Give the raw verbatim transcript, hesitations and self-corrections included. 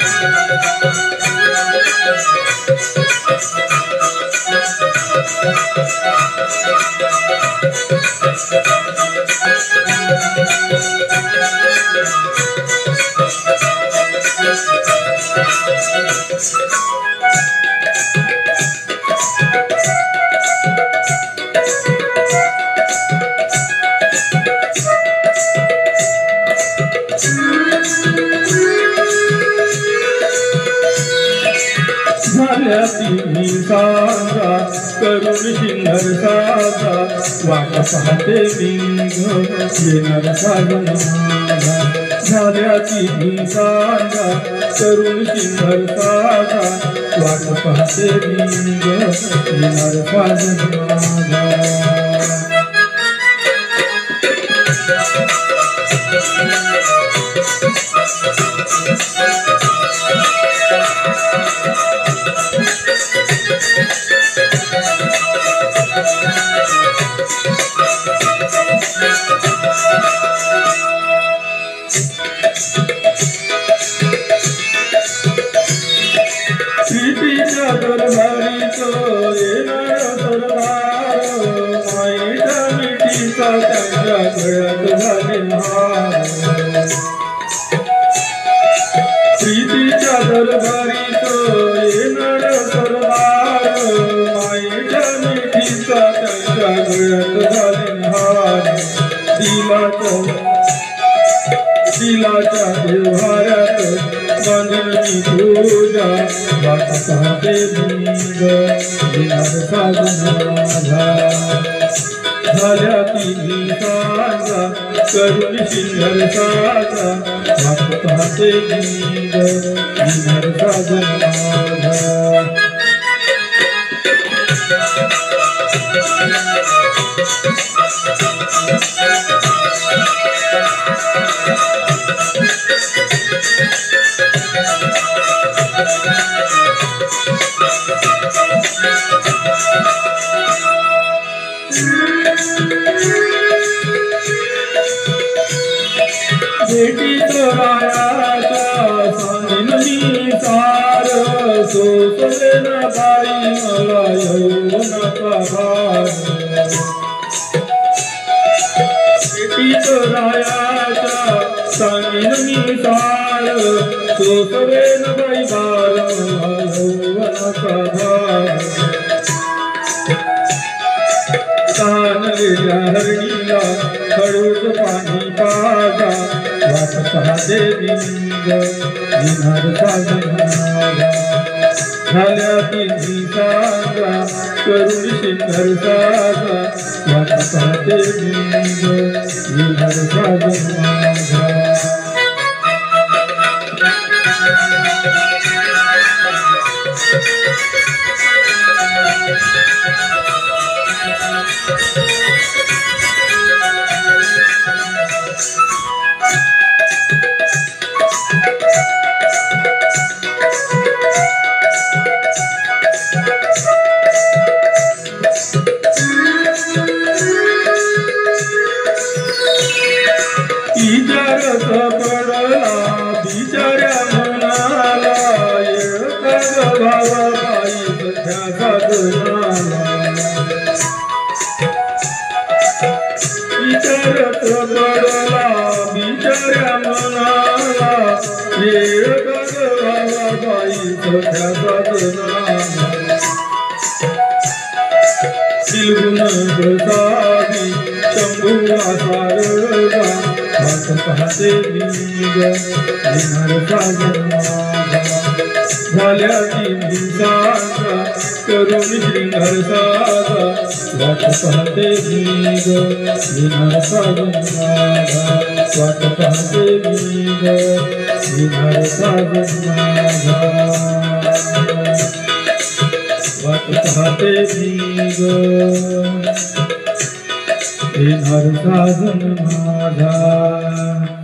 झाल्या तिन्ही साजा करून शिंगर साजा वाट पाहते मी येणार साजन माझा। झाल्या तिन्ही साजा करून शिंगर साजा वाट पाहते मी येणार साजन माझा। प्रीतीच्या दरबारीचो येणार सरदार माईच्या मिठीचा त्यांच्या गळ्यात घालीन हार। प्रीतीच्या दरबारीचो येणार सरदार माईच्या मिठीचा त्यांच्या गळ्यात घालीन हार। दिलाच्या दिलाच्या देव्हाऱ्यात बांधून मी तुझ्या वाट पाहते मी येणार साजन माझा। झाल्या तिन्ही साजा करून शिंगर साजा वाट पाहते मी येणार साजन माझा। बेटी तोरायाचा सांगीन मी सार सोसले ना बाई मला यौवनाचा भार। बेटी तोरायाचा सांगीन मी सार सोसले ना बाई बार मला यौवनाचा भार। तानलेल्या हरणीला खडूस पाणी पाजा वाट पाहते मी येणार साजन माझा। झाल्या तिन्ही साजा करून शिंगर साजा वाट पाहते मी येणार साजन माझा। विचारत पडला बिचाऱ्या मनाला येळका भावा बाई सध्या साधनाला। विचारत पडला बिचाऱ्या मनाला येळका भावा बाई सध्या साधनाला। सिलगुण प्रसादी शंभूला सारगा वाट पाहते मी येणार साजन माझा। झाल्या तिन्ही साजा करून श्रींगार साजा वाट पाहते मी येणार साजन माझा। वाट पाहते मी येणार साजन माझा। वाट पाहते मी येणार साजन माझा।